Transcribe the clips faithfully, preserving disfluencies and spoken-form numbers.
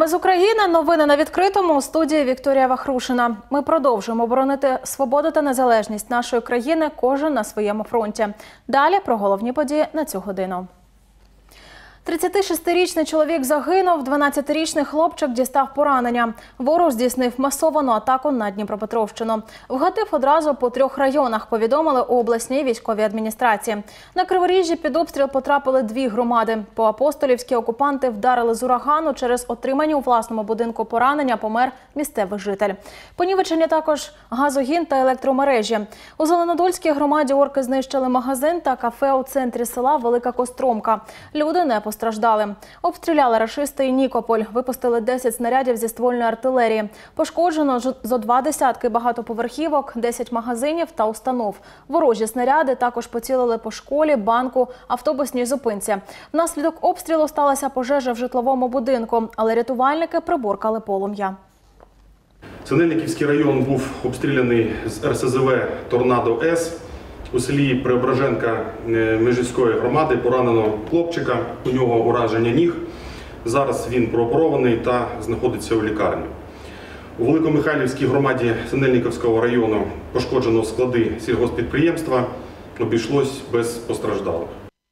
Ми з України. Новини на відкритому. У студії Вікторія Вахрушина. Ми продовжуємо боронити свободу та незалежність нашої країни, кожен на своєму фронті. Далі про головні події на цю годину. тридцятишестирічний чоловік загинув, дванадцятирічний хлопчик дістав поранення. Ворог здійснив масовану атаку на Дніпропетровщину. Вгатив одразу по трьох районах, повідомили у обласній військовій адміністрації. На Криворіжжі під обстріл потрапили дві громади. По Апостолівській окупанти вдарили з урагану, через отримані у власному будинку поранення помер місцевий житель. Понівечені також газогін та електромережі. У Зеленодольській громаді орки знищили магазин та кафе у центрі села Велика Костромка. Люди не постраждали. Обстріляли рашисти і Нікополь. Випустили десять снарядів зі ствольної артилерії. Пошкоджено зо два десятки багатоповерхівок, десять магазинів та установ. Ворожі снаряди також поцілили по школі, банку, автобусній зупинці. Внаслідок обстрілу сталася пожежа в житловому будинку, але рятувальники приборкали полум'я. Синельниківський район був обстріляний з ер ес зе ве «Торнадо-С». У селі Преображенка Межівської громади поранено хлопчика, у нього ураження ніг. Зараз він прооперований та знаходиться у лікарні. У Великомихайлівській громаді Синельниківського району пошкоджено склади сільгосппідприємства, обійшлось без постраждалих.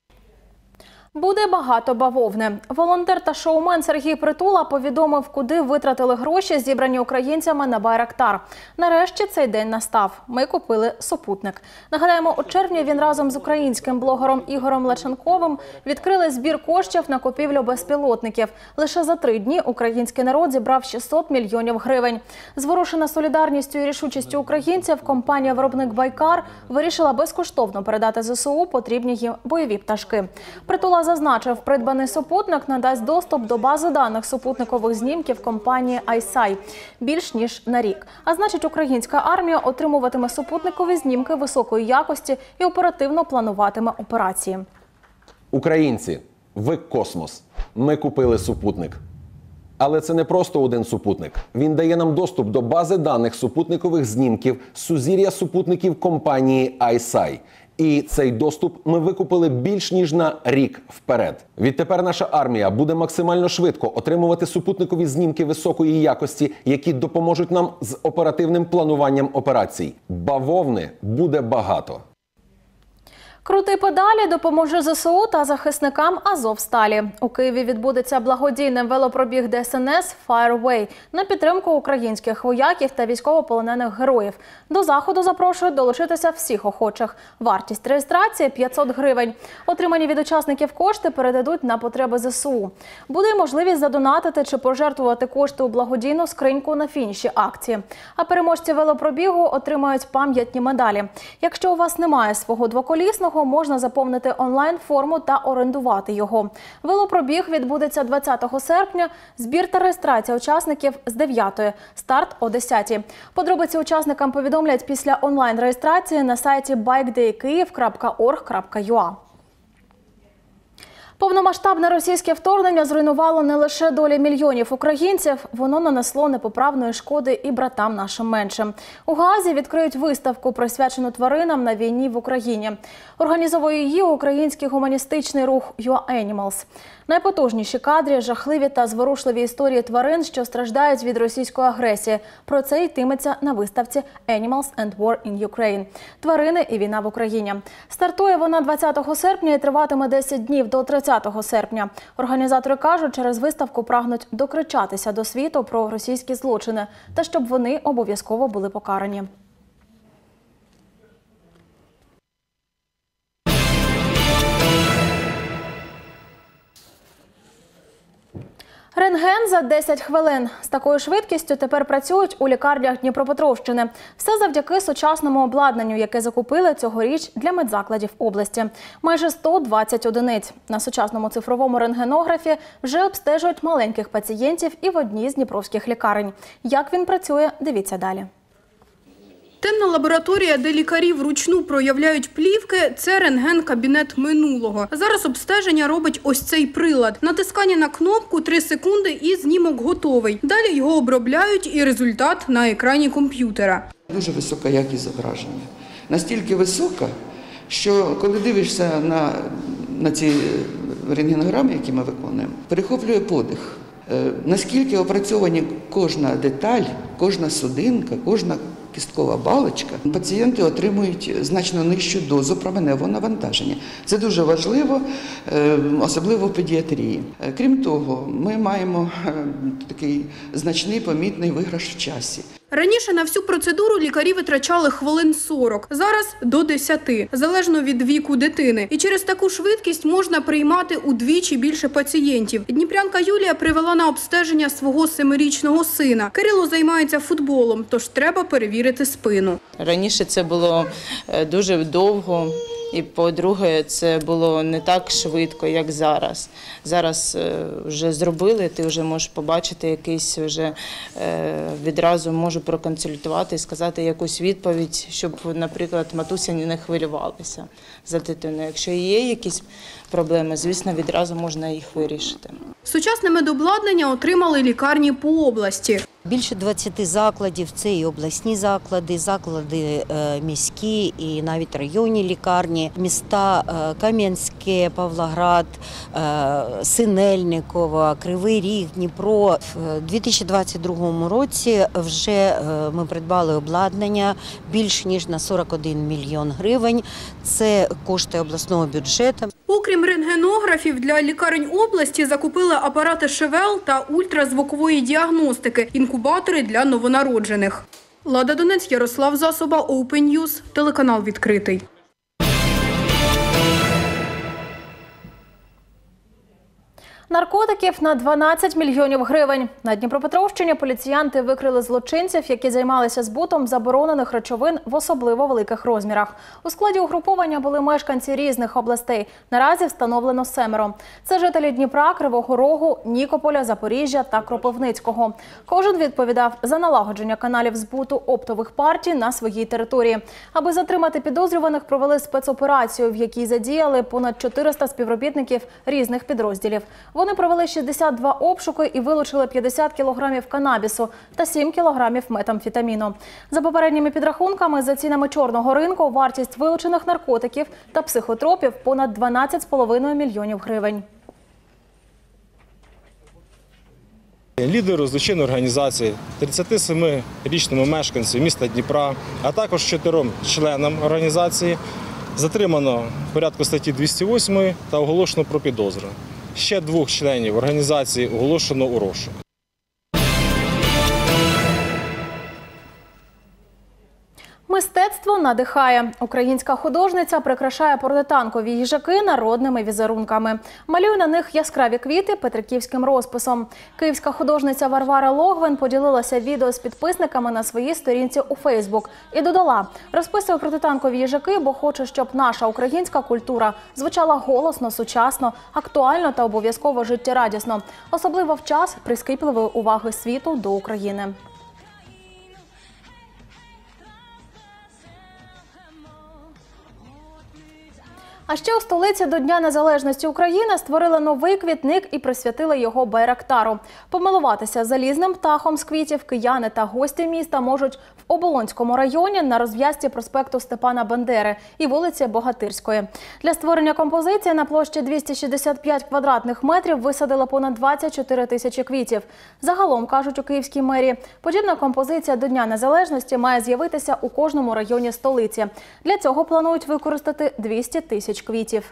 Буде багато бавовни. Волонтер та шоумен Сергій Притула повідомив, куди витратили гроші, зібрані українцями на Байрактар. Нарешті цей день настав. Ми купили супутник. Нагадаємо, у червні він разом з українським блогером Ігорем Лаченковим відкрили збір коштів на купівлю безпілотників. Лише за три дні український народ зібрав шістсот мільйонів гривень. Зворушена солідарністю і рішучістю українців, компанія-виробник «Байкар» вирішила безкоштовно передати зе се у потрібні їм бойові пташки. Притула зазначив, придбаний супутник надасть доступ до бази даних супутникових знімків компанії ай сай більш ніж на рік. А значить, українська армія отримуватиме супутникові знімки високої якості і оперативно плануватиме операції. Українці, ви космос. Ми купили супутник. Але це не просто один супутник. Він дає нам доступ до бази даних супутникових знімків сузір'я супутників компанії ай сай. І цей доступ ми викупили більш ніж на рік вперед. Відтепер наша армія буде максимально швидко отримувати супутникові знімки високої якості, які допоможуть нам з оперативним плануванням операцій. Бавовни буде багато. Крути педалі, допоможе зе се у та захисникам Азовсталі. У Києві відбудеться благодійний велопробіг де ес ен ес «Fireway» на підтримку українських вояків та військовополонених героїв. До заходу запрошують долучитися всіх охочих. Вартість реєстрації – п'ятсот гривень. Отримані від учасників кошти передадуть на потреби зе се у. Буде можливість задонатити чи пожертвувати кошти у благодійну скриньку на фініші акції. А переможці велопробігу отримають пам'ятні медалі. Якщо у вас немає свого двоколісного, можна заповнити онлайн-форму та орендувати його. Велопробіг відбудеться двадцятого серпня. Збір та реєстрація учасників з дев'ятої. Старт о десятій. Подробиці учасникам повідомлять після онлайн-реєстрації на сайті байк дей київ крапка орг крапка ю а. Повномасштабне російське вторгнення зруйнувало не лише долі мільйонів українців, воно нанесло непоправної шкоди і братам нашим меншим. У Гаазі відкриють виставку, присвячену тваринам на війні в Україні. Організовує її український гуманістичний рух «ю а Animals». Найпотужніші кадри, жахливі та зворушливі історії тварин, що страждають від російської агресії. Про це йтиметься на виставці «Animals and War in Ukraine» – «Тварини і війна в Україні». Стартує вона двадцятого серпня і триватиме десять днів до тридцятого серпня. Організатори кажуть, через виставку прагнуть докричатися до світу про російські злочини та щоб вони обов'язково були покарані. Рентген за десять хвилин. З такою швидкістю тепер працюють у лікарнях Дніпропетровщини. Все завдяки сучасному обладнанню, яке закупили цьогоріч для медзакладів області. Майже сто двадцять одиниць. На сучасному цифровому рентгенографі вже обстежують маленьких пацієнтів і в одній з дніпровських лікарень. Як він працює, дивіться далі. Темна лабораторія, де лікарі вручну проявляють плівки – це рентген-кабінет минулого. Зараз обстеження робить ось цей прилад. Натискання на кнопку – три секунди і знімок готовий. Далі його обробляють і результат на екрані комп'ютера. Дуже висока якість зображення. Настільки висока, що коли дивишся на, на ці рентгенограми, які ми виконуємо, перехоплює подих. Наскільки опрацьовані кожна деталь, кожна судинка, кожна кісткова балочка, пацієнти отримують значно нижчу дозу променевого навантаження. Це дуже важливо, особливо в педіатрії. Крім того, ми маємо такий значний помітний виграш в часі. Раніше на всю процедуру лікарі витрачали хвилин сорок, зараз до десяти, залежно від віку дитини. І через таку швидкість можна приймати удвічі більше пацієнтів. Дніпрянка Юлія привела на обстеження свого семирічного сина. Кирило займається футболом, тож треба перевірити спину. Раніше це було дуже довго. І, по-друге, це було не так швидко, як зараз. Зараз вже зробили, ти вже можеш побачити якийсь, вже відразу можу проконсультувати і сказати якусь відповідь, щоб, наприклад, матуся не хвилювалася за дитиною. Якщо є якісь проблеми, звісно, відразу можна їх вирішити. Сучасне медобладнання отримали лікарні по області. Більше двадцяти закладів, це і обласні заклади, заклади міські і навіть районні лікарні, міста Кам'янське, Павлоград, Синельниково, Кривий Ріг, Дніпро. В дві тисячі двадцять другому році вже ми придбали обладнання більш ніж на сорок один мільйон гривень. Це кошти обласного бюджету. Окрім рентгенографів, для лікарень області закупили апарати ШВЛ та ультразвукової діагностики, інкубатори для новонароджених. Лада Донець, Ярослав Засоба, Open News, телеканал «Відкритий». Наркотиків на дванадцять мільйонів гривень. На Дніпропетровщині поліціянти викрили злочинців, які займалися збутом заборонених речовин в особливо великих розмірах. У складі угруповання були мешканці різних областей. Наразі встановлено семеро. Це жителі Дніпра, Кривого Рогу, Нікополя, Запоріжжя та Кропивницького. Кожен відповідав за налагодження каналів збуту оптових партій на своїй території. Аби затримати підозрюваних, провели спецоперацію, в якій задіяли понад чотириста співробітників різних підрозділів. Вони провели шістдесят два обшуки і вилучили п'ятдесят кілограмів канабісу та сім кілограмів метамфетаміну. За попередніми підрахунками, за цінами чорного ринку, вартість вилучених наркотиків та психотропів – понад дванадцять з половиною мільйонів гривень. Лідеру злочинної організації, тридцятисемирічному мешканцю міста Дніпра, а також чотирьом членам організації затримано в порядку статті двісті восьмої та оголошено про підозру. Ще двох членів організації оголошено у розшук. Мистецтво надихає. Українська художниця прикрашає протитанкові їжаки народними візерунками. Малює на них яскраві квіти петриківським розписом. Київська художниця Варвара Логвин поділилася відео з підписниками на своїй сторінці у Фейсбук і додала: «Розписую протитанкові їжаки, бо хочу, щоб наша українська культура звучала голосно, сучасно, актуально та обов'язково життєрадісно. Особливо в час прискіпливої уваги світу до України». А ще у столиці до Дня Незалежності України створили новий квітник і присвятили його Байрактару. Помилуватися залізним птахом з квітів кияни та гості міста можуть в Оболонському районі на розв'язці проспекту Степана Бандери і вулиці Богатирської. Для створення композиції на площі двісті шістдесят п'ять квадратних метрів висадили понад двадцять чотири тисячі квітів. Загалом, кажуть у Київській мерії, подібна композиція до Дня Незалежності має з'явитися у кожному районі столиці. Для цього планують використати двісті тисяч квітів.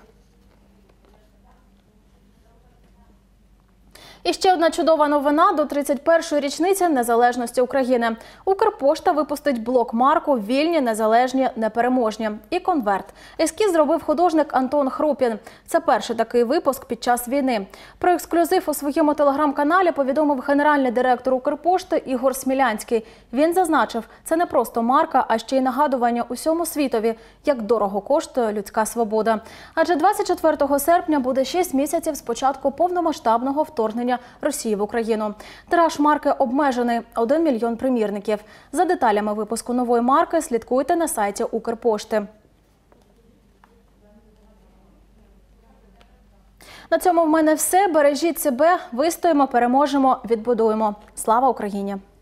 І ще одна чудова новина до тридцять першої річниці незалежності України. Укрпошта випустить блок-марку «Вільні, незалежні, непереможні» і конверт. Ескіз зробив художник Антон Хрупін. Це перший такий випуск під час війни. Про ексклюзив у своєму телеграм-каналі повідомив генеральний директор Укрпошти Ігор Смілянський. Він зазначив, це не просто марка, а ще й нагадування усьому світові, як дорого коштує людська свобода. Адже двадцять четвертого серпня буде шість місяців з початку повномасштабного вторгнення Росії в Україну. Тираж марки обмежений – один мільйон примірників. За деталями випуску нової марки слідкуйте на сайті Укрпошти. На цьому в мене все. Бережіть себе, вистоїмо, переможемо, відбудуємо. Слава Україні!